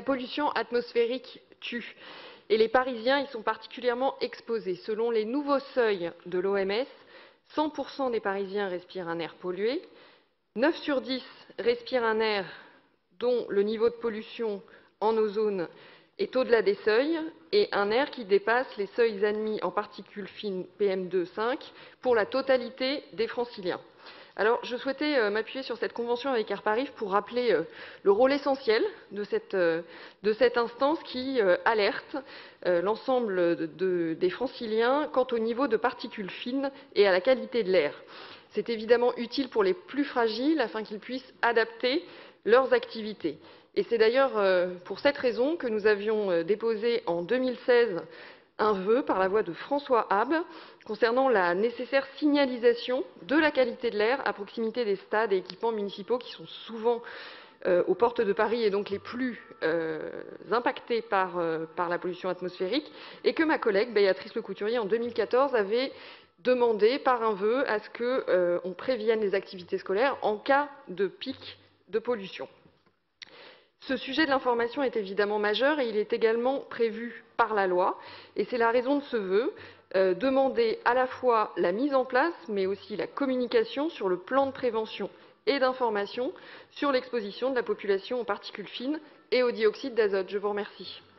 La pollution atmosphérique tue et les Parisiens y sont particulièrement exposés. Selon les nouveaux seuils de l'OMS, 100% des Parisiens respirent un air pollué, 9 sur 10 respirent un air dont le niveau de pollution en ozone est au-delà des seuils et un air qui dépasse les seuils admis en particules fines PM2,5 pour la totalité des franciliens. Alors, je souhaitais m'appuyer sur cette convention avec Airparif pour rappeler le rôle essentiel de cette instance qui alerte l'ensemble des franciliens quant au niveau de particules fines et à la qualité de l'air. C'est évidemment utile pour les plus fragiles afin qu'ils puissent adapter leurs activités. Et c'est d'ailleurs pour cette raison que nous avions déposé en 2016 un vœu par la voix de François Habb concernant la nécessaire signalisation de la qualité de l'air à proximité des stades et équipements municipaux qui sont souvent aux portes de Paris et donc les plus impactés par la pollution atmosphérique, et que ma collègue Béatrice Lecouturier en 2014 avait demandé par un vœu à ce qu'on prévienne les activités scolaires en cas de pic de pollution. Ce sujet de l'information est évidemment majeur et il est également prévu par la loi. Et c'est la raison de ce vœu, demander à la fois la mise en place, mais aussi la communication sur le plan de prévention et d'information sur l'exposition de la population aux particules fines et au dioxyde d'azote. Je vous remercie.